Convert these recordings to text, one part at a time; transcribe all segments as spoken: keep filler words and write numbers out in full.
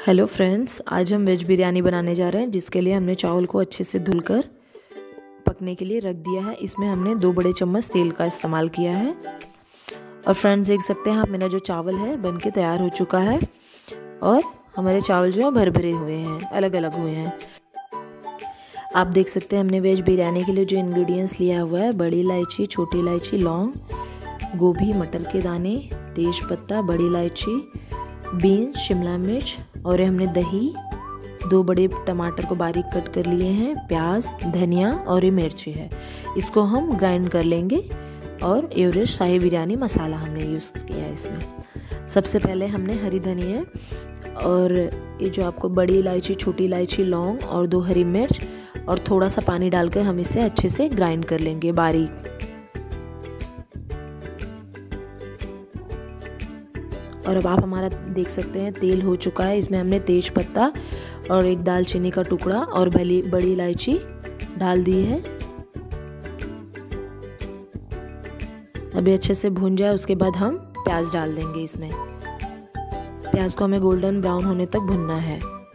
Hello friends, आज हम veg biryani बनाने जा रहे हैं, जिसके लिए हमने चावल को अच्छे से धुलकर पकने के लिए रख दिया है। इसमें हमने दो बड़े चम्मच तेल का इस्तेमाल किया है। और फ्रेंड्स देख सकते हैं आप, मेरा जो चावल है बनके तैयार हो चुका है और हमारे चावल जो है भर भरे हुए हैं, अलग अलग हुए हैं। आप देख सकते हैं हमने वेज बिरयानी के लिए जो इंग्रेडिएंट्स लिया हुआ है, बड़ी इलायची, छोटी इलायची, लौंग, गोभी, मटर के दाने, तेज पत्ता, बड़ी इलायची, बीन्स, शिमला मिर्च और ये हमने दही, दो बड़े टमाटर को बारीक कट कर लिए हैं, प्याज, धनिया और ये मिर्ची है। इसको हम ग्राइंड कर लेंगे। और एवरेस्ट शाही बिरयानी मसाला हमने यूज़ किया है इसमें। सबसे पहले हमने हरी धनिया और ये जो आपको बड़ी इलायची, छोटी इलायची, लौंग और दो हरी मिर्च और थोड़ा सा पानी डालकर हम इसे अच्छे से ग्राइंड कर लेंगे बारीक। और अब आप हमारा देख सकते हैं तेल हो चुका है। इसमें हमने तेज पत्ता और एक दालचीनी का टुकड़ा और बड़ी बड़ी इलायची डाल दी है। अभी अच्छे से भून जाए, उसके बाद हम प्याज डाल देंगे इसमें। प्याज को हमें गोल्डन ब्राउन होने तक भूनना है।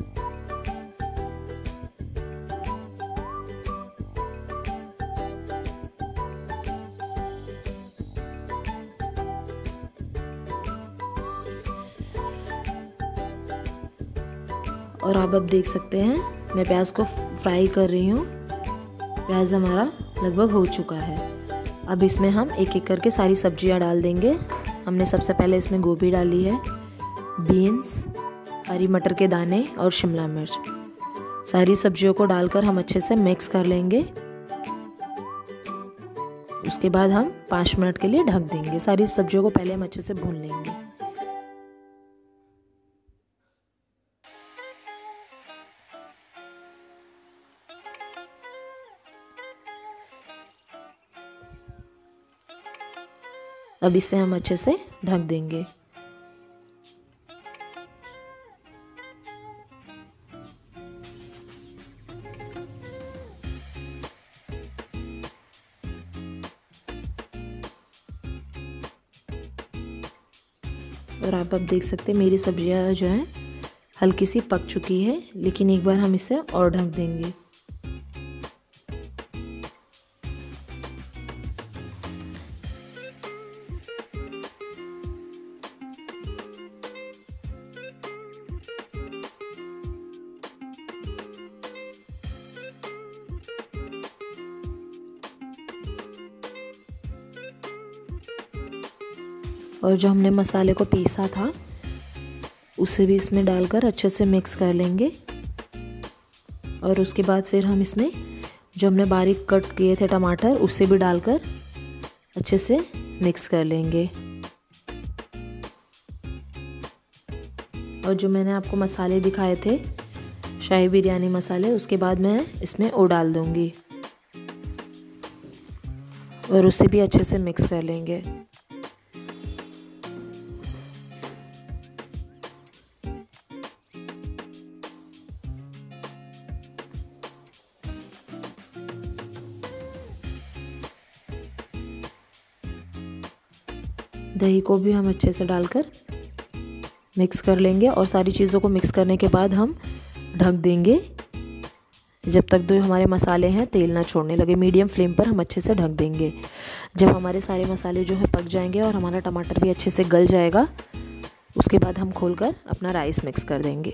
और आप अब देख सकते हैं मैं प्याज को फ्राई कर रही हूँ। प्याज हमारा लगभग हो चुका है। अब इसमें हम एक एक करके सारी सब्जियाँ डाल देंगे। हमने सबसे पहले इसमें गोभी डाली है, बीन्स, हरी मटर के दाने और शिमला मिर्च। सारी सब्जियों को डालकर हम अच्छे से मिक्स कर लेंगे। उसके बाद हम पाँच मिनट के लिए ढक देंगे। सारी सब्जियों को पहले हम अच्छे से भून लेंगे। अब इसे हम अच्छे से ढक देंगे। और आप अब देख सकते हैं मेरी सब्जियां जो हैं हल्की सी पक चुकी है, लेकिन एक बार हम इसे और ढक देंगे। और जो हमने मसाले को पीसा था उसे भी इसमें डालकर अच्छे से मिक्स कर लेंगे। और उसके बाद फिर हम इसमें जो हमने बारीक कट किए थे टमाटर, उसे भी डालकर अच्छे से मिक्स कर लेंगे। और जो मैंने आपको मसाले दिखाए थे, शाही बिरयानी मसाले, उसके बाद मैं इसमें वो डाल दूँगी और उसे भी अच्छे से मिक्स कर लेंगे। दही को भी हम अच्छे से डालकर मिक्स कर लेंगे। और सारी चीज़ों को मिक्स करने के बाद हम ढक देंगे जब तक जो हमारे मसाले हैं तेल ना छोड़ने लगे। मीडियम फ्लेम पर हम अच्छे से ढक देंगे। जब हमारे सारे मसाले जो है पक जाएंगे और हमारा टमाटर भी अच्छे से गल जाएगा, उसके बाद हम खोलकर अपना राइस मिक्स कर देंगे।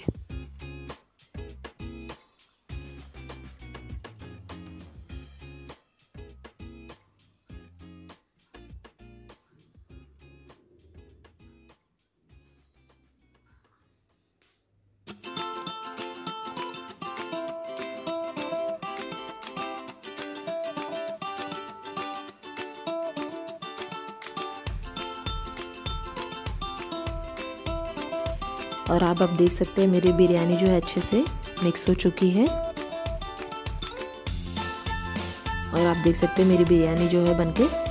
और आप अब देख सकते हैं मेरी बिरयानी जो है अच्छे से मिक्स हो चुकी है। और आप देख सकते हैं मेरी बिरयानी जो है बनके